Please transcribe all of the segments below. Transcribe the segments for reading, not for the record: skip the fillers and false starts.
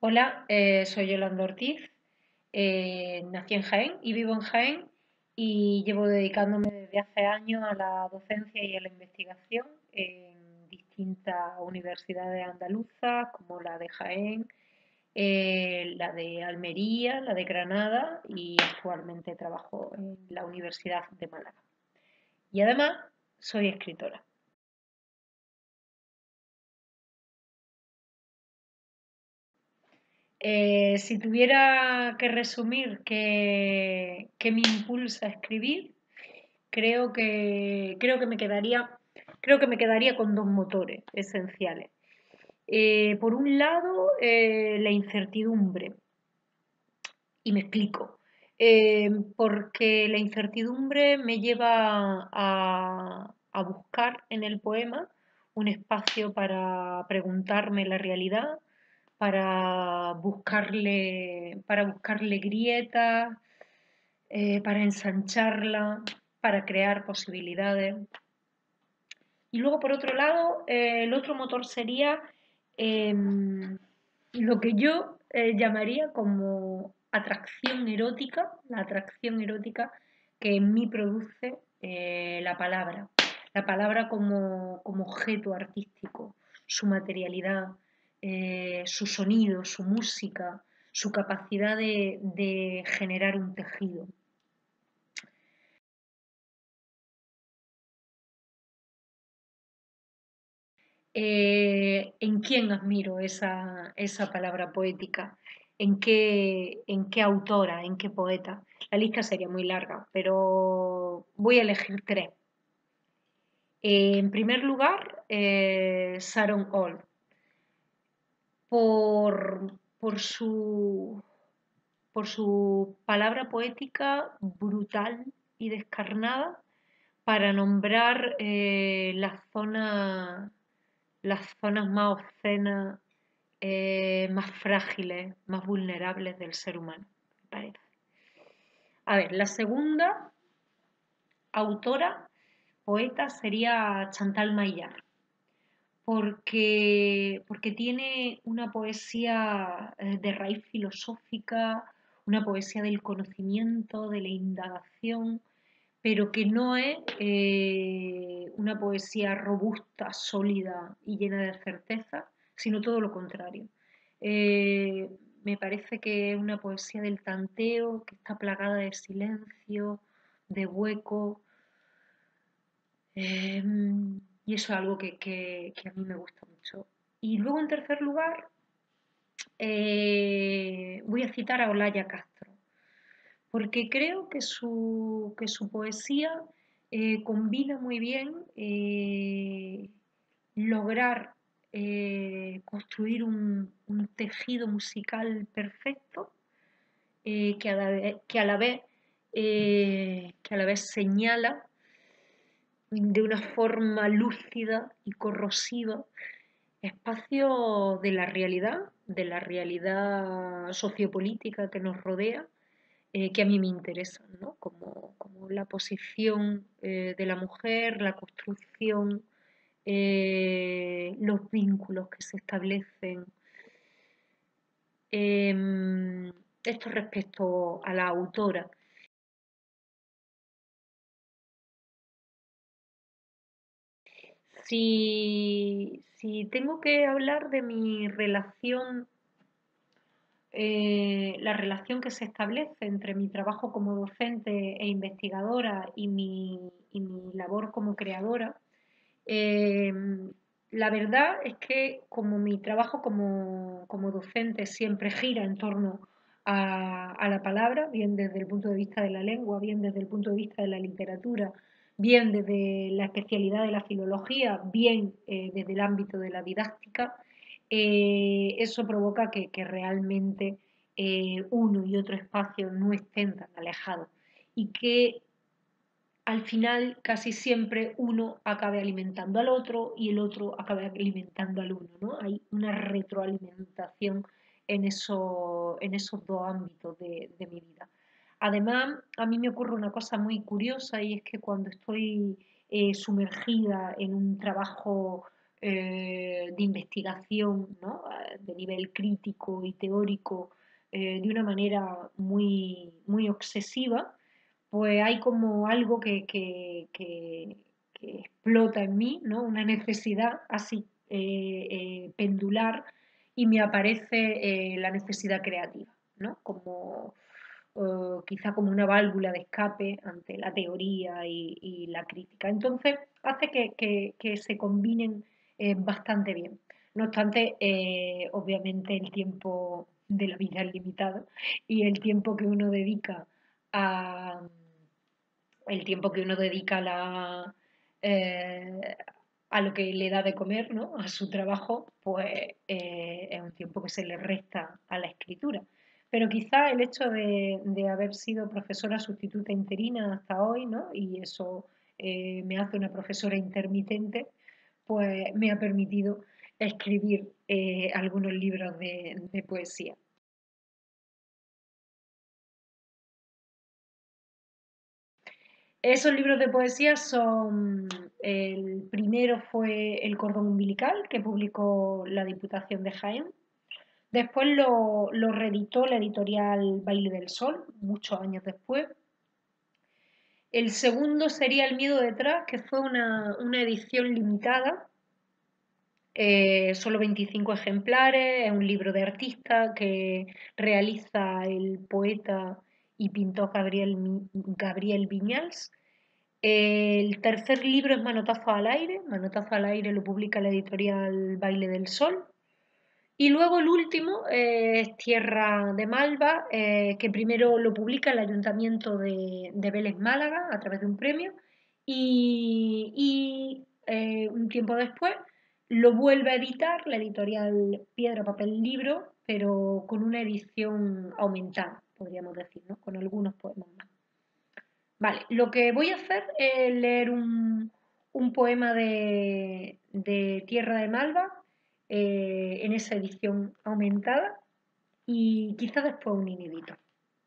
Hola, soy Yolanda Ortiz. Nací en Jaén y vivo en Jaén y llevo dedicándome desde hace años a la docencia y a la investigación en distintas universidades andaluzas como la de Jaén, la de Almería, la de Granada y actualmente trabajo en la Universidad de Málaga. Y además soy escritora. Si tuviera que resumir qué me impulsa a escribir, creo que me quedaría con dos motores esenciales. Por un lado, la incertidumbre, y me explico. Porque la incertidumbre me lleva a buscar en el poema un espacio para preguntarme la realidad, para buscarle grietas, para ensancharla, para crear posibilidades. Y luego, por otro lado, el otro motor sería lo que yo llamaría como la atracción erótica que en mí produce la palabra como objeto artístico, su materialidad, su sonido, su música, su capacidad de generar un tejido. ¿En quién admiro esa palabra poética? En qué autora? ¿En qué poeta? La lista sería muy larga, pero voy a elegir tres. En primer lugar, Sharon Olds, por por su palabra poética brutal y descarnada para nombrar las zonas más obscenas, más frágiles, más vulnerables del ser humano, me parece. A ver, la segunda autora, poeta, sería Chantal Maillard, porque tiene una poesía de raíz filosófica, una poesía del conocimiento, de la indagación, pero que no es una poesía robusta, sólida y llena de certeza, sino todo lo contrario. Eh, Me parece que es una poesía del tanteo, que está plagada de silencio, de hueco, eh, y eso es algo que a mí me gusta mucho. Y luego, en tercer lugar, voy a citar a Olaya Castro, porque creo que su poesía combina muy bien lograr construir un tejido musical perfecto que a la vez señala de una forma lúcida y corrosiva espacios de la realidad sociopolítica que nos rodea, que a mí me interesan, ¿no? Como la posición de la mujer, la construcción, los vínculos que se establecen. Esto respecto a la autora. Si tengo que hablar de mi relación, la relación que se establece entre mi trabajo como docente e investigadora y mi labor como creadora, eh, la verdad es que como mi trabajo como docente siempre gira en torno a la palabra, bien desde el punto de vista de la lengua, bien desde el punto de vista de la literatura, bien desde la especialidad de la filología, bien desde el ámbito de la didáctica, eso provoca que realmente uno y otro espacio no estén tan alejados y que al final casi siempre uno acabe alimentando al otro y el otro acabe alimentando al uno, ¿no? Hay una retroalimentación en esos dos ámbitos de mi vida. Además, a mí me ocurre una cosa muy curiosa y es que cuando estoy sumergida en un trabajo de investigación, ¿no? De nivel crítico y teórico de una manera muy, muy obsesiva, pues hay como algo que explota en mí, ¿no? Una necesidad así pendular y me aparece la necesidad creativa, ¿no? Como quizá como una válvula de escape ante la teoría y la crítica. Entonces hace que se combinen bastante bien. No obstante, obviamente el tiempo de la vida es limitado y el tiempo que uno dedica a, el tiempo que uno dedica eh, a lo que le da de comer, ¿no? A su trabajo, pues es un tiempo que se le resta a la escritura. Pero quizá el hecho de haber sido profesora sustituta interina hasta hoy, ¿no? Y eso me hace una profesora intermitente, pues me ha permitido escribir algunos libros de poesía. Esos libros de poesía son, el primero fue El cordón umbilical, que publicó la Diputación de Jaén. Después lo reeditó la editorial Baile del Sol, muchos años después. El segundo sería El miedo detrás, que fue una edición limitada, solo 25 ejemplares, es un libro de artista que realiza el poeta y pintor Gabriel Viñals. El tercer libro es Manotazo al aire. Manotazo al aire lo publica la editorial Baile del Sol. Y luego el último es Tierra de Malva, que primero lo publica el Ayuntamiento de Vélez Málaga a través de un premio y un tiempo después lo vuelve a editar la editorial Piedra, Papel, Libro, pero con una edición aumentada, podríamos decir, ¿no? Con algunos poemas más. Vale, lo que voy a hacer es leer un poema de Tierra de Malva en esa edición aumentada y quizá después un inédito.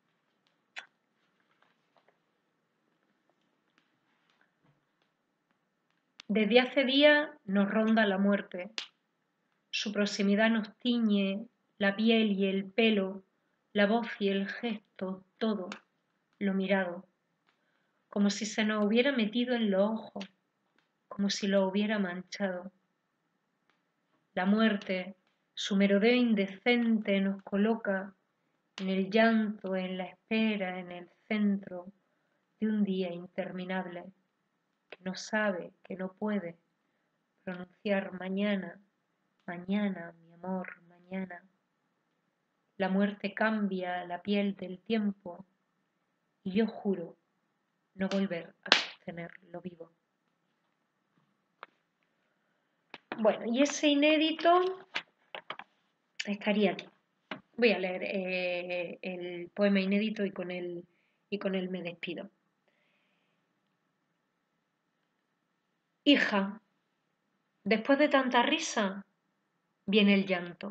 Desde hace días nos ronda la muerte, su proximidad nos tiñe la piel y el pelo, la voz y el gesto, todo lo mirado, como si se nos hubiera metido en los ojos, como si lo hubiera manchado. La muerte, su merodeo indecente nos coloca en el llanto, en la espera, en el centro de un día interminable que no sabe, que no puede pronunciar mañana, mañana, mi amor, mañana. La muerte cambia la piel del tiempo y yo juro no volver a sostenerlo vivo. Bueno, y ese inédito estaría aquí. Voy a leer el poema inédito y con él me despido. Hija, después de tanta risa, viene el llanto.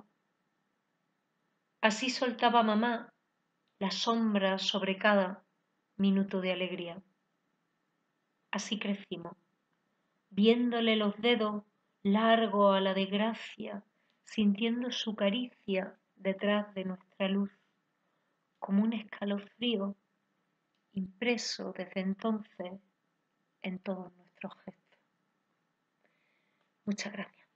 Así soltaba mamá la sombra sobre cada minuto de alegría. Así crecimos, viéndole los dedos largos a la desgracia, sintiendo su caricia detrás de nuestra luz, como un escalofrío impreso desde entonces en todos nuestros gestos. Muchas gracias.